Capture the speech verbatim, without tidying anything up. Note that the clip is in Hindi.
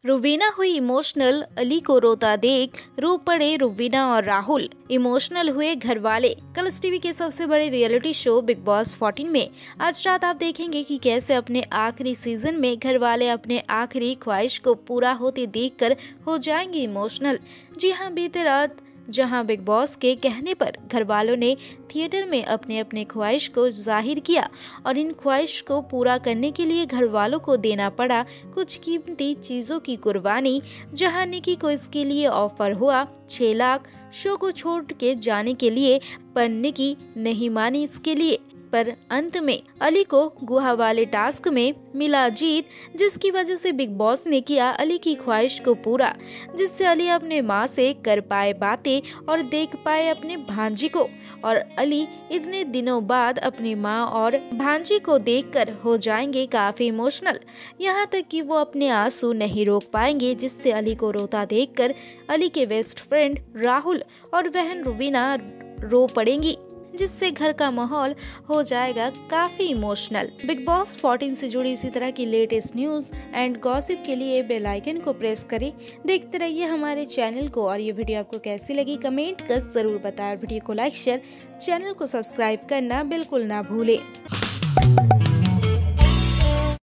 रुवीना हुई इमोशनल, अली को रोता देख रो पड़े रुवीना और राहुल। इमोशनल हुए घर वाले। कलर्स टीवी के सबसे बड़े रियलिटी शो बिग बॉस चौदह में आज रात आप देखेंगे कि कैसे अपने आखिरी सीजन में घर वाले अपने आखिरी ख्वाहिश को पूरा होते देखकर हो जाएंगे इमोशनल। जी हाँ, बीते रात जहां बिग बॉस के कहने पर घर वालों ने थिएटर में अपने अपने ख्वाहिश को जाहिर किया और इन ख्वाहिश को पूरा करने के लिए घर वालों को देना पड़ा कुछ कीमती चीजों की कुर्बानी। जहां निकी को इसके लिए ऑफर हुआ छह लाख शो को छोड़ के जाने के लिए, पर निकी नहीं मानी इसके लिए। पर अंत में अली को गुहा वाले टास्क में मिला जीत, जिसकी वजह से बिग बॉस ने किया अली की ख्वाहिश को पूरा, जिससे अली अपने माँ से कर पाए बातें और देख पाए अपने भांजी को। और अली इतने दिनों बाद अपनी माँ और भांजी को देखकर हो जाएंगे काफी इमोशनल, यहाँ तक कि वो अपने आंसू नहीं रोक पाएंगे, जिससे अली को रोता देखकर अली के बेस्ट फ्रेंड राहुल और बहन रुवीना रो पड़ेंगी, जिससे घर का माहौल हो जाएगा काफी इमोशनल। बिग बॉस चौदह से जुड़ी इसी तरह की लेटेस्ट न्यूज एंड गॉसिप के लिए बेल आइकन को प्रेस करें। देखते रहिए हमारे चैनल को, और ये वीडियो आपको कैसी लगी कमेंट कर जरूर बताएं। वीडियो को लाइक शेयर, चैनल को सब्सक्राइब करना बिल्कुल ना भूलें।